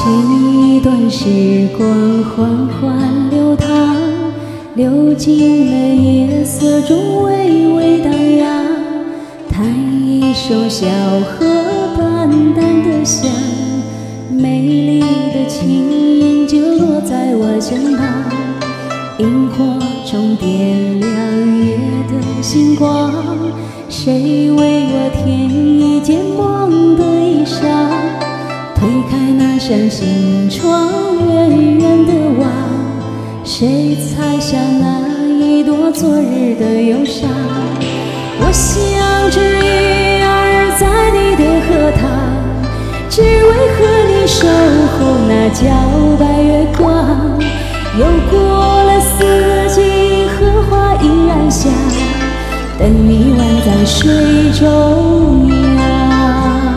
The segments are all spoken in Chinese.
前一段时光缓缓流淌，流进了夜色中微微荡漾。弹一首小河淡淡的香，美丽的琴音就落在我身旁。萤火虫点亮夜的星光，谁为我添一件梦的衣裳？推开那扇心窗，远远的望，谁采下那一朵昨日的忧伤？我想着鱼儿在你的荷塘，只为和你守候那皎白月光。又过了四季，荷花依然香，等你宛在水中央。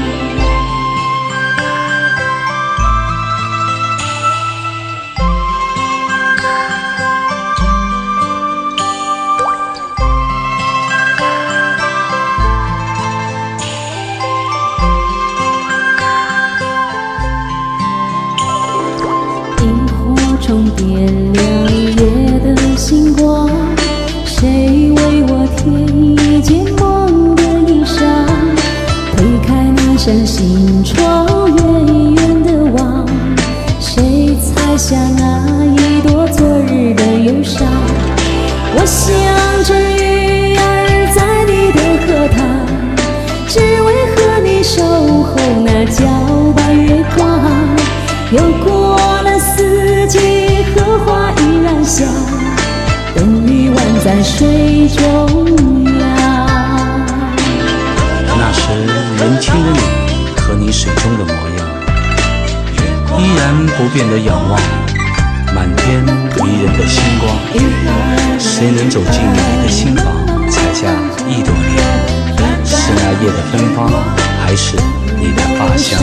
中点亮夜的星光，谁为我添一件梦的衣裳？推开那扇心窗，远远的望，谁采下那一朵昨日的忧伤？我想着鱼儿在你的荷塘，只为和你守候那皎白月光。又过了四季，荷花依然香，等你宛在水中央。 那时年轻的你和你水中的模样，依然不变的仰望满天迷人的星光。谁能走进你的心房，采下一朵莲？是那夜的芬芳，还是你的发香？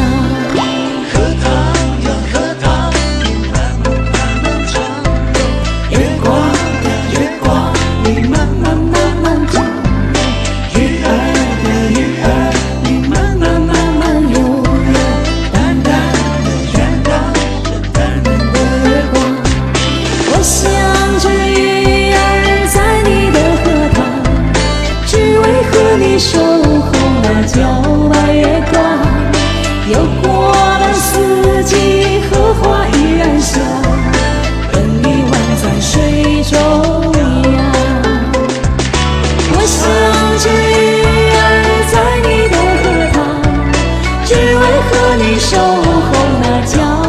守候那皎白月光，又过了四季，荷花依然香，等你宛在水中央。我想着鱼儿在你的荷塘，只为和你守候那皎